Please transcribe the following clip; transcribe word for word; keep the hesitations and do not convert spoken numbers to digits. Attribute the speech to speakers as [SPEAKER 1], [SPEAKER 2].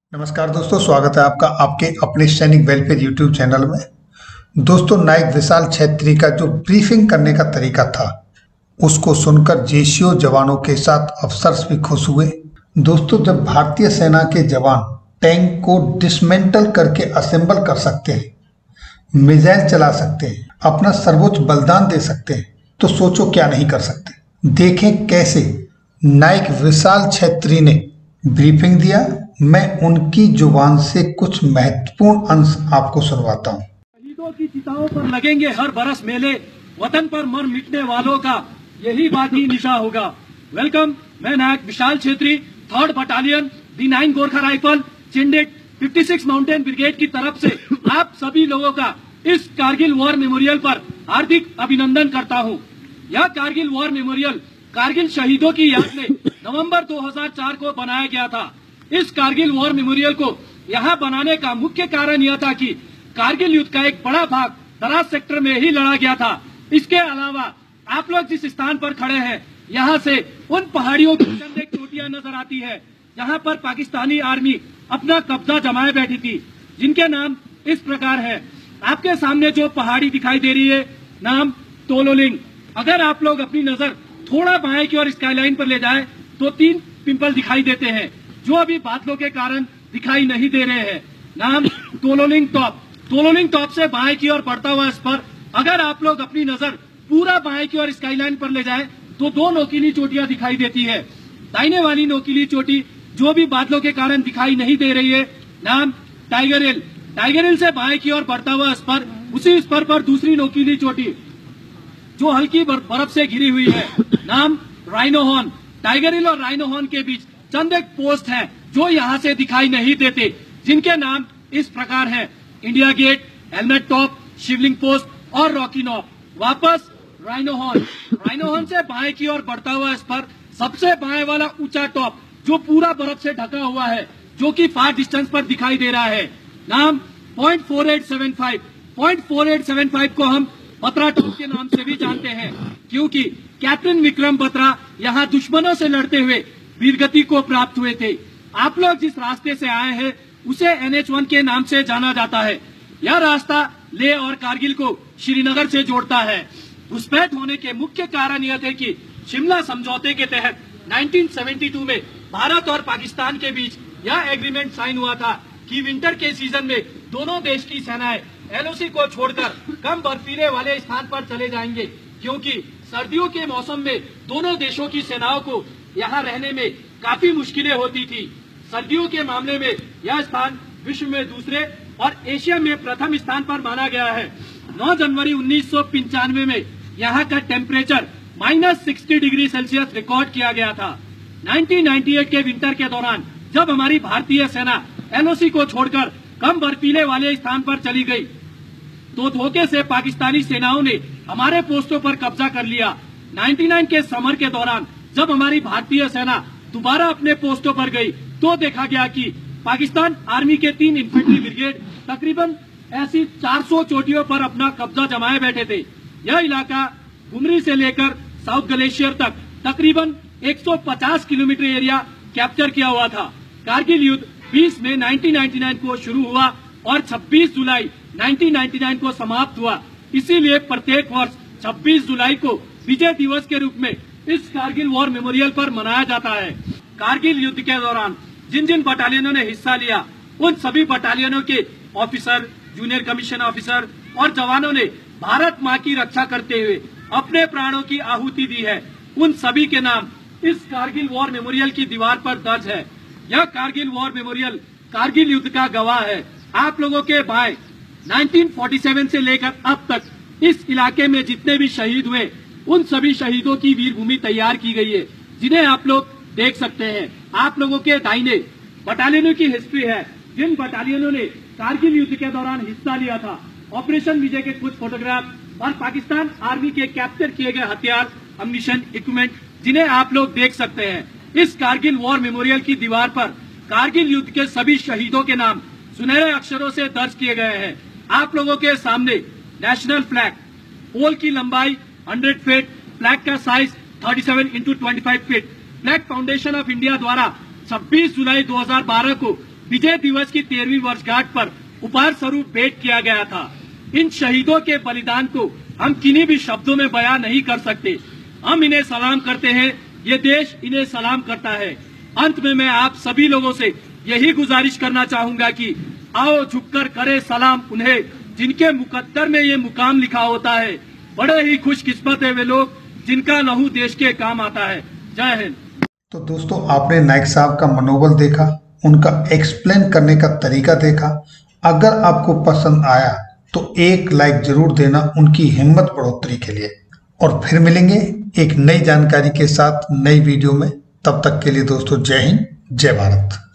[SPEAKER 1] नमस्कार दोस्तों, स्वागत है आपका आपके अपने सैनिक वेलफेयर यूट्यूब चैनल में। दोस्तों, नायक विशाल छेत्री का जो ब्रीफिंग करने का तरीका था उसको सुनकर जेसीओ जवानों के साथ अफसर्स भी खुश हुए। दोस्तों, जब भारतीय सेना के जवान टैंक को डिसमेंटल करके असेंबल कर सकते हैं, मिसाइल चला सकते हैं, अपना सर्वोच्च बलिदान दे सकते हैं, तो सोचो क्या नहीं कर सकते। देखें कैसे नायक विशाल छेत्री ने ब्रीफिंग दिया। मैं उनकी जुबान से कुछ महत्वपूर्ण अंश आपको सुनवाता हूं।
[SPEAKER 2] शहीदों की चिताओं पर लगेंगे हर बरस मेले, वतन पर मर मिटने वालों का यही बाकी निशा होगा। वेलकम, मैं Naik Vishal Chhetri, third battalion D nine Gorkha rifle चिंडिक फिफ्टी सिक्स माउंटेन ब्रिगेड की तरफ से आप सभी लोगों का इस कारगिल वॉर मेमोरियल पर हार्दिक अभिनंदन करता हूं। यह कारगिल वॉर मेमोरियल कारगिल शहीदों की याद में नवंबर दो हज़ार चार को बनाया गया था। इस कारगिल वॉर मेमोरियल को यहाँ बनाने का मुख्य कारण यह था कि कारगिल युद्ध का एक बड़ा भाग दराज सेक्टर में ही लड़ा गया था। इसके अलावा आप लोग जिस स्थान पर खड़े हैं, यहाँ से उन पहाड़ियों की चंद एक चोटियां नजर आती है जहाँ पर पाकिस्तानी आर्मी अपना कब्जा जमाए बैठी थी, जिनके नाम इस प्रकार है। आपके सामने जो पहाड़ी दिखाई दे रही है, नाम तोलोलिंग। अगर आप लोग अपनी नजर थोड़ा बाएं की ओर स्काईलाइन पर ले जाए तो तीन पिंपल दिखाई देते हैं जो अभी बादलों के कारण दिखाई नहीं दे रहे हैं। नाम तोलोलिंग टॉप। तोलोलिंग टॉप से बाएं की ओर बढ़ता हुआ इस पर अगर आप लोग अपनी नजर पूरा बाएं की ओर स्काईलाइन पर ले जाए तो दो नोकीली चोटियां दिखाई देती है। दाहिने वाली नोकीली चोटी जो भी बादलों के कारण दिखाई नहीं दे रही है, नाम टाइगर हिल। टाइगर हिल से बाएं की ओर बढ़ता हुआ इस पर उसी स्पर पर दूसरी नोकीली चोटी जो हल्की बर्फ से घिरी हुई है, नाम राइनो हॉर्न। टाइगर हिल और राइनो हॉर्न के बीच चंद एक पोस्ट हैं जो यहाँ से दिखाई नहीं देते, जिनके नाम इस प्रकार हैं: India gate, helmet top, Shivling post और रॉकी नॉप। वापस राइनो हॉर्न। राइनो हॉर्न से बाएं की ओर बढ़ता हुआ इस पर सबसे बाएं वाला ऊंचा टॉप जो पूरा बर्फ से ढका हुआ है, जो कि फार डिस्टेंस पर दिखाई दे रहा है, नाम point four eight seven five. Point four eight seven five को हम बत्रा टॉप के नाम से भी जानते हैं, क्योंकि कैप्टन विक्रम बत्रा यहाँ दुश्मनों से लड़ते हुए वीरगति को प्राप्त हुए थे। आप लोग जिस रास्ते से आए हैं उसे एन एच वन के नाम से जाना जाता है। यह रास्ता लेह और कारगिल को श्रीनगर से जोड़ता है। घुसपैठ होने के मुख्य कारण यह थे कि शिमला समझौते के तहत नाइनटीन सेवेंटी टू में भारत और पाकिस्तान के बीच यह एग्रीमेंट साइन हुआ था कि विंटर के सीजन में दोनों देश की सेनाएं एल ओ सी को छोड़कर कम बर्फीले वाले स्थान पर चले जाएंगे, क्योंकि सर्दियों के मौसम में दोनों देशों की सेनाओं को यहाँ रहने में काफी मुश्किलें होती थी। सर्दियों के मामले में यह स्थान विश्व में दूसरे और एशिया में प्रथम स्थान पर माना गया है। नौ जनवरी उन्नीस सौ पंचानवे में यहाँ का temperature minus sixty degree Celsius record किया गया था। नाइनटीन नाइंटी एट के विंटर के दौरान जब हमारी भारतीय सेना एल ओ सी को छोड़कर कम बर्फीले वाले स्थान पर चली गई तो धोखे से पाकिस्तानी सेनाओं ने हमारे पोस्टों पर कब्जा कर लिया। निन्यानवे के समर के दौरान जब हमारी भारतीय सेना दोबारा अपने पोस्टों पर गई तो देखा गया कि पाकिस्तान आर्मी के तीन इन्फेंट्री ब्रिगेड तकरीबन ऐसी चार सौ चोटियों पर अपना कब्जा जमाए बैठे थे। यह इलाका गुमरी से लेकर साउथ ग्लेशियर तक तकरीबन एक सौ पचास किलोमीटर एरिया कैप्चर किया हुआ था। कारगिल युद्ध बीस मई नाइनटीन नाइंटी नाइन को शुरू हुआ और छब्बीस जुलाई नाइनटीन नाइंटी नाइन को समाप्त हुआ। इसीलिए प्रत्येक वर्ष छब्बीस जुलाई को विजय दिवस के रूप में इस कारगिल वॉर मेमोरियल पर मनाया जाता है। कारगिल युद्ध के दौरान जिन जिन बटालियनों ने हिस्सा लिया, उन सभी बटालियनों के ऑफिसर, जूनियर कमीशन ऑफिसर और जवानों ने भारत माँ की रक्षा करते हुए अपने प्राणों की आहुति दी है। उन सभी के नाम इस कारगिल वॉर मेमोरियल की दीवार पर दर्ज है। यह कारगिल वॉर मेमोरियल कारगिल युद्ध का गवाह है। आप लोगों के बाएं नाइनटीन फोर्टी सेवन से लेकर अब तक इस इलाके में जितने भी शहीद हुए, उन सभी शहीदों की वीरभूमि तैयार की गई है, जिन्हें आप लोग देख सकते हैं। आप लोगों के दाहिने बटालियनों की हिस्ट्री है, जिन बटालियनों ने कारगिल युद्ध के दौरान हिस्सा लिया था। ऑपरेशन विजय के कुछ फोटोग्राफ और पाकिस्तान आर्मी के कैप्चर किए गए हथियार, अम्युनिशन, इक्विपमेंट, जिन्हें आप लोग देख सकते हैं। इस कारगिल वॉर मेमोरियल की दीवार पर कारगिल युद्ध के सभी शहीदों के नाम सुनहरे अक्षरों से दर्ज किए गए हैं। आप लोगों के सामने नेशनल फ्लैग, पोल की लंबाई हंड्रेड फीट, फ्लैग का size thirty seven into twenty five feet, flag foundation of India द्वारा छब्बीस जुलाई दो हज़ार बारह को विजय दिवस की तेरहवीं वर्षगांठ पर उपहार स्वरूप भेंट किया गया था। इन शहीदों के बलिदान को हम किन्हीं भी शब्दों में बयां नहीं कर सकते। हम इन्हें सलाम करते हैं, ये देश इन्हें सलाम करता है। अंत में मैं आप सभी लोगों से यही गुजारिश करना चाहूंगा कि आओ झुककर करे सलाम उन्हें जिनके मुकद्दर में ये मुकाम लिखा होता है। बड़े ही खुशकिस्मत है वे लोग जिनका लहू देश के काम आता है। जय हिंद।
[SPEAKER 1] तो दोस्तों, आपने नाइक साहब का मनोबल देखा, उनका एक्सप्लेन करने का तरीका देखा। अगर आपको पसंद आया तो एक लाइक जरूर देना उनकी हिम्मत बढ़ोतरी के लिए। और फिर मिलेंगे एक नई जानकारी के साथ नई वीडियो में। तब तक के लिए दोस्तों, जय हिंद, जय भारत।